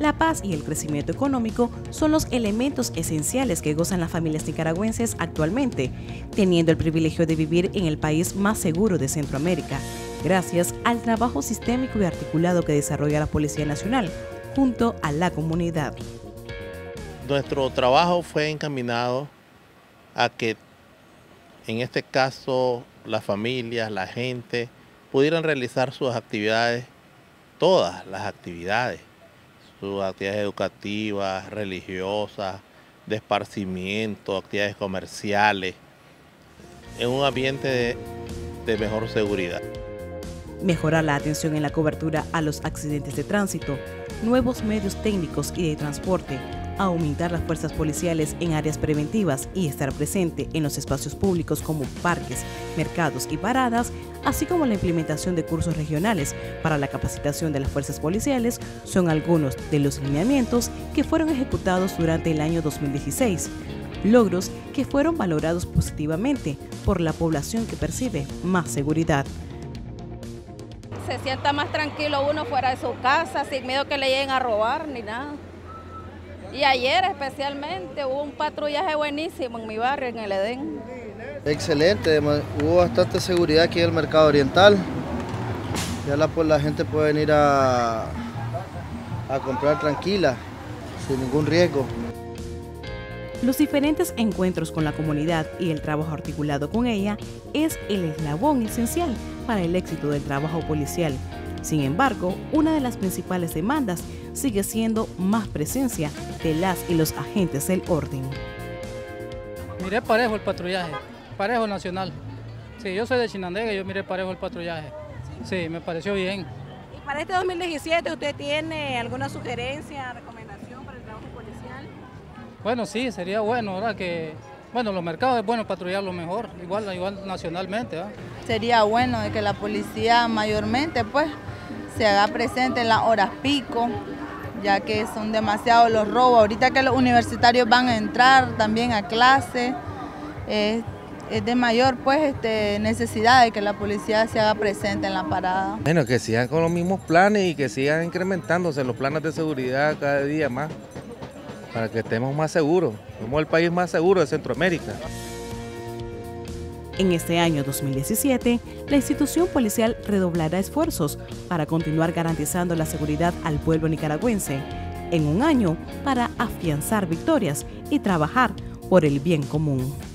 La paz y el crecimiento económico son los elementos esenciales que gozan las familias nicaragüenses actualmente, teniendo el privilegio de vivir en el país más seguro de Centroamérica, gracias al trabajo sistémico y articulado que desarrolla la Policía Nacional junto a la comunidad. Nuestro trabajo fue encaminado a que, en este caso, las familias, la gente, pudieran realizar sus actividades, todas las actividades, sus actividades educativas, religiosas, de esparcimiento, actividades comerciales, en un ambiente de mejor seguridad. Mejorar la atención en la cobertura a los accidentes de tránsito, nuevos medios técnicos y de transporte, aumentar las fuerzas policiales en áreas preventivas y estar presente en los espacios públicos como parques, mercados y paradas, así como la implementación de cursos regionales para la capacitación de las fuerzas policiales, son algunos de los lineamientos que fueron ejecutados durante el año 2016, logros que fueron valorados positivamente por la población que percibe más seguridad. Se sienta más tranquilo uno fuera de su casa, sin miedo que le lleguen a robar ni nada. Y ayer especialmente hubo un patrullaje buenísimo en mi barrio, en el Edén. Excelente, hubo bastante seguridad aquí en el Mercado Oriental. Ya la gente puede venir a comprar tranquila, sin ningún riesgo. Los diferentes encuentros con la comunidad y el trabajo articulado con ella es el eslabón esencial para el éxito del trabajo policial. Sin embargo, una de las principales demandas sigue siendo más presencia de las y los agentes del orden. Miré parejo el patrullaje, parejo nacional. Sí, yo soy de Chinandega y yo miré parejo el patrullaje. Sí, me pareció bien. ¿Y para este 2017 usted tiene alguna sugerencia, recomendación para el trabajo policial? Bueno, sí, sería bueno, ¿verdad? Que, bueno, los mercados es bueno patrullarlo mejor, igual nacionalmente, ¿verdad? Sería bueno de que la policía mayormente, pues, se haga presente en las horas pico, ya que son demasiados los robos. Ahorita que los universitarios van a entrar también a clase, es de mayor pues necesidad de que la policía se haga presente en la parada. Bueno, que sigan con los mismos planes y que sigan incrementándose los planes de seguridad cada día más, para que estemos más seguros. Somos el país más seguro de Centroamérica. En este año 2017, la institución policial redoblará esfuerzos para continuar garantizando la seguridad al pueblo nicaragüense, en un año para afianzar victorias y trabajar por el bien común.